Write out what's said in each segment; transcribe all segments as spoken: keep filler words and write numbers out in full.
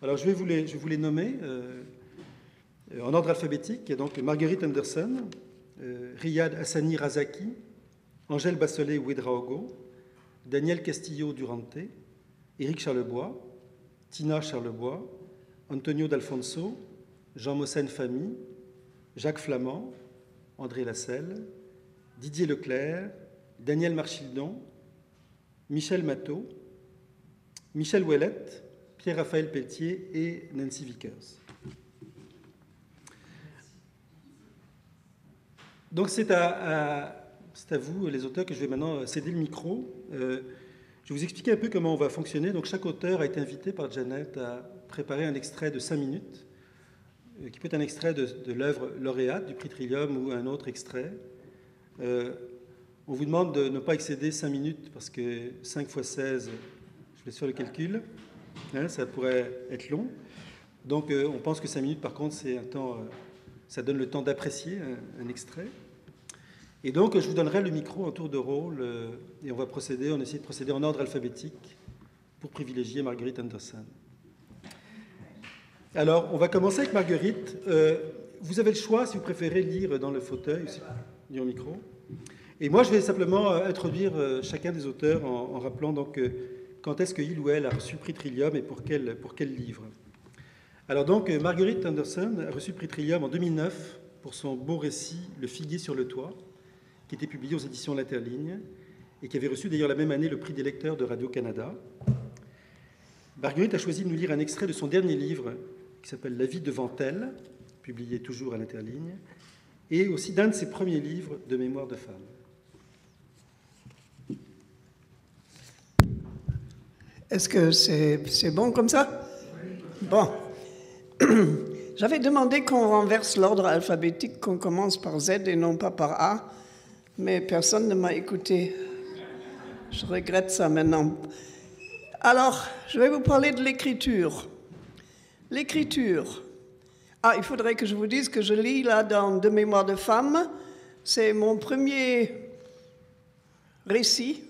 Alors, je vais vous les, je vais vous les nommer euh, en ordre alphabétique. Il y a donc Marguerite Anderson, euh, Riyad Hassani Razaki, Angèle Basselet Ouedraogo, Daniel Castillo Durante, Éric Charlebois, Tina Charlebois, Antonio D'Alfonso, Jean Mossen Famille, Jacques Flamand, André Lasselle, Didier Leclerc, Daniel Marchildon, Michel Matteau, Michel Ouellette, Pierre-Raphaël Pelletier et Nancy Vickers. Donc c'est à, à, c'est à vous, les auteurs, que je vais maintenant céder le micro. Euh, je vais vous expliquer un peu comment on va fonctionner. Donc chaque auteur a été invité par Janet à préparer un extrait de cinq minutes, euh, qui peut être un extrait de, de l'œuvre lauréate du prix Trillium ou un autre extrait. Euh, on vous demande de ne pas excéder cinq minutes parce que cinq fois seize, je laisse faire le calcul, hein, ça pourrait être long. Donc euh, on pense que cinq minutes, par contre, c'est un temps, euh, ça donne le temps d'apprécier un, un extrait. Et donc, je vous donnerai le micro en tour de rôle euh, et on va procéder, on essaie de procéder en ordre alphabétique pour privilégier Marguerite Anderson. Alors, on va commencer avec Marguerite. Euh, vous avez le choix, si vous préférez, lire dans le fauteuil, lire au micro. Et moi, je vais simplement euh, introduire euh, chacun des auteurs en, en rappelant donc euh, quand est-ce qu'il ou elle a reçu le prix Trillium et pour quel, pour quel livre. Alors donc, euh, Marguerite Anderson a reçu le prix Trillium en deux mille neuf pour son beau récit « Le figuier sur le toit », qui était publié aux éditions L'Interligne et qui avait reçu d'ailleurs la même année le prix des lecteurs de Radio-Canada. Marguerite a choisi de nous lire un extrait de son dernier livre qui s'appelle « La vie devant elle », publié toujours à L'Interligne, et aussi d'un de ses premiers livres de mémoire de femme. Est-ce que c'est c'est bon comme ça? Bon. J'avais demandé qu'on renverse l'ordre alphabétique, qu'on commence par Z et non pas par A, mais personne ne m'a écouté. Je regrette ça maintenant. Alors, je vais vous parler de l'écriture. L'écriture. Ah, il faudrait que je vous dise que je lis là dans De mémoire de femme. C'est mon premier récit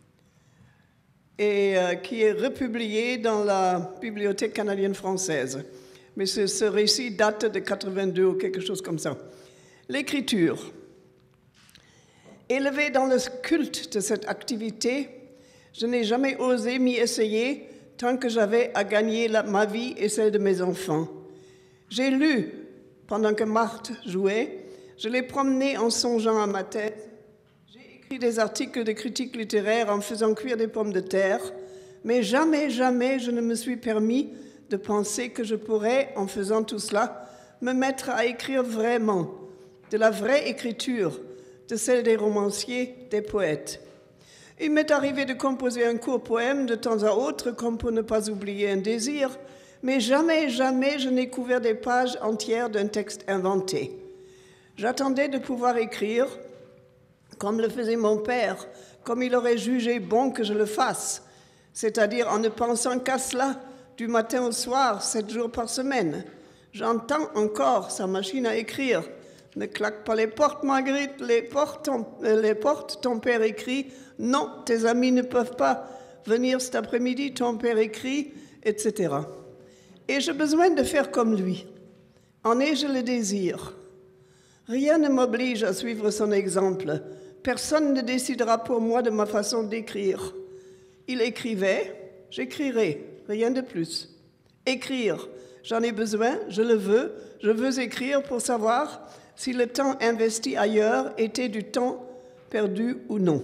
et euh, qui est republié dans la Bibliothèque canadienne-française. Mais ce, ce récit date de quatre-vingt-deux ou quelque chose comme ça. L'écriture. Élevé dans le culte de cette activité, je n'ai jamais osé m'y essayer tant que j'avais à gagner la, ma vie et celle de mes enfants. J'ai lu pendant que Marthe jouait, je l'ai promené en songeant à ma tête, j'ai écrit des articles de critique littéraire en faisant cuire des pommes de terre, mais jamais, jamais je ne me suis permis de penser que je pourrais, en faisant tout cela, me mettre à écrire vraiment, de la vraie écriture, de celle des romanciers, des poètes. Il m'est arrivé de composer un court poème de temps à autre, comme pour ne pas oublier un désir, mais jamais, jamais je n'ai couvert des pages entières d'un texte inventé. J'attendais de pouvoir écrire, comme le faisait mon père, comme il aurait jugé bon que je le fasse, c'est-à-dire en ne pensant qu'à cela, du matin au soir, sept jours par semaine. J'entends encore sa machine à écrire. Ne claque pas les portes, Marguerite, les portes, ton, euh, les portes, ton père écrit. Non, tes amis ne peuvent pas venir cet après-midi, ton père écrit, et cetera. Et j'ai besoin de faire comme lui. En ai-je le désir? Rien ne m'oblige à suivre son exemple. Personne ne décidera pour moi de ma façon d'écrire. Il écrivait, j'écrirai, rien de plus. Écrire, j'en ai besoin, je le veux, je veux écrire pour savoir si le temps investi ailleurs était du temps perdu ou non.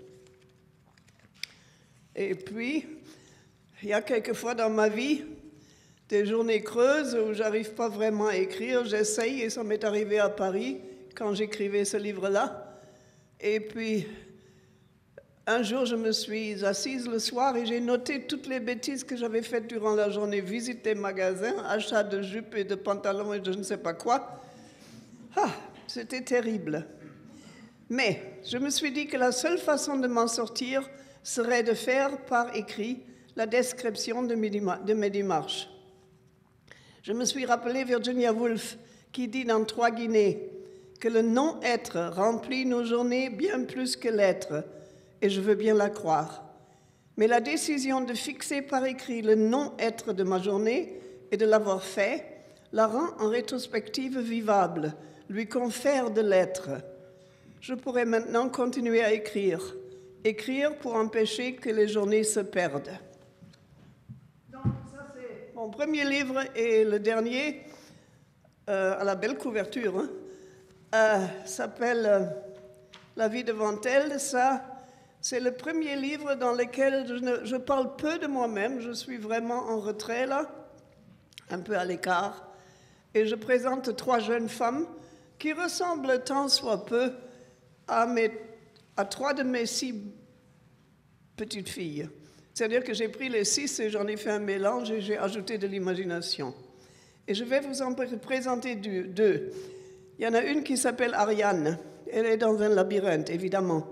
Et puis, il y a quelquefois dans ma vie des journées creuses où j'arrive pas vraiment à écrire, j'essaye, et ça m'est arrivé à Paris quand j'écrivais ce livre-là. Et puis, un jour, je me suis assise le soir et j'ai noté toutes les bêtises que j'avais faites durant la journée, visite des magasins, achat de jupes et de pantalons et de je ne sais pas quoi. Ah, c'était terrible. Mais je me suis dit que la seule façon de m'en sortir serait de faire par écrit la description de mes, de mes démarches. Je me suis rappelé Virginia Woolf qui dit dans Trois Guinées que le non-être remplit nos journées bien plus que l'être, et je veux bien la croire. Mais la décision de fixer par écrit le non-être de ma journée et de l'avoir fait la rend en rétrospective vivable, lui confère de l'être. Je pourrais maintenant continuer à écrire, écrire pour empêcher que les journées se perdent. Donc ça c'est mon premier livre et le dernier, euh, à la belle couverture, hein, euh, s'appelle euh, La vie devant elle. Ça, c'est le premier livre dans lequel je, ne, je parle peu de moi-même, je suis vraiment en retrait là, un peu à l'écart, et je présente trois jeunes femmes qui ressemblent tant soit peu à, mes, à trois de mes six petites filles. C'est-à-dire que j'ai pris les six et j'en ai fait un mélange et j'ai ajouté de l'imagination. Et je vais vous en présenter deux. Il y en a une qui s'appelle Ariane. Elle est dans un labyrinthe, évidemment.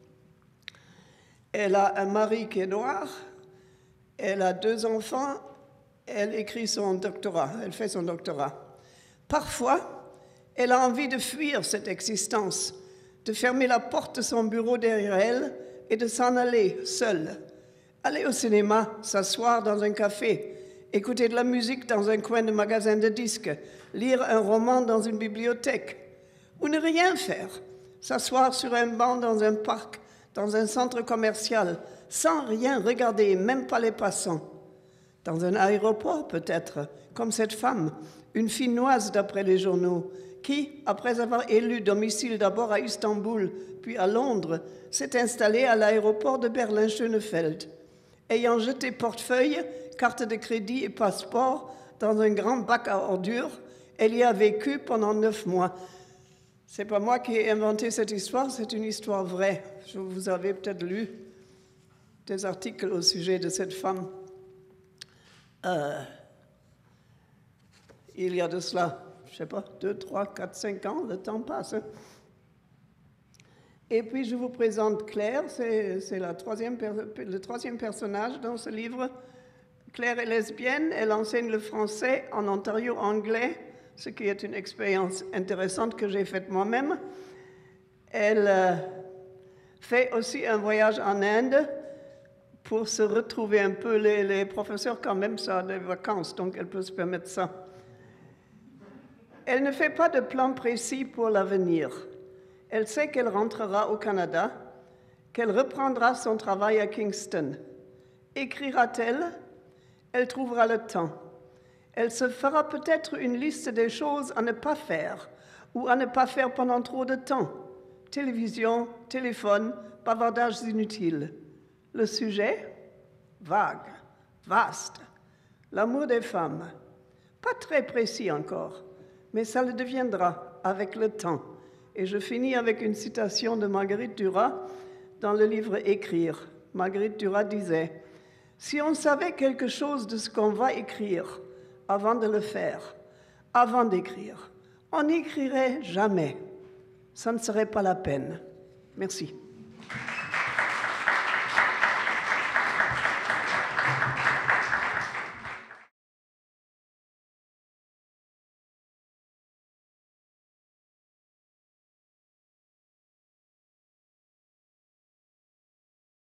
Elle a un mari qui est noir. Elle a deux enfants. Elle écrit son doctorat. Elle fait son doctorat. Parfois, elle a envie de fuir cette existence, de fermer la porte de son bureau derrière elle et de s'en aller seule. Aller au cinéma, s'asseoir dans un café, écouter de la musique dans un coin de magasin de disques, lire un roman dans une bibliothèque, ou ne rien faire, s'asseoir sur un banc dans un parc, dans un centre commercial, sans rien regarder, même pas les passants. Dans un aéroport peut-être, comme cette femme, une Finnoise d'après les journaux, qui, après avoir élu domicile d'abord à Istanbul, puis à Londres, s'est installée à l'aéroport de Berlin-Schönefeld. Ayant jeté portefeuille, carte de crédit et passeport dans un grand bac à ordures, elle y a vécu pendant neuf mois. C'est pas moi qui ai inventé cette histoire, c'est une histoire vraie. Vous avez peut-être lu des articles au sujet de cette femme. Euh, il y a de cela, je ne sais pas, deux, trois, quatre, cinq ans, le temps passe. Hein. Et puis je vous présente Claire, c'est la troisième, le troisième personnage dans ce livre. Claire est lesbienne, elle enseigne le français en Ontario anglais, ce qui est une expérience intéressante que j'ai faite moi-même. Elle euh, fait aussi un voyage en Inde pour se retrouver un peu. Les, les professeurs, quand même, ça a des vacances, donc elle peut se permettre ça. Elle ne fait pas de plan précis pour l'avenir. Elle sait qu'elle rentrera au Canada, qu'elle reprendra son travail à Kingston. Écrira-t-elle? Elle trouvera le temps. Elle se fera peut-être une liste des choses à ne pas faire ou à ne pas faire pendant trop de temps. Télévision, téléphone, bavardages inutiles. Le sujet? Vague, vaste. L'amour des femmes. Pas très précis encore, mais ça le deviendra avec le temps. Et je finis avec une citation de Marguerite Duras dans le livre Écrire. Marguerite Duras disait « Si on savait quelque chose de ce qu'on va écrire avant de le faire, avant d'écrire, on n'écrirait jamais. Ça ne serait pas la peine. » Merci.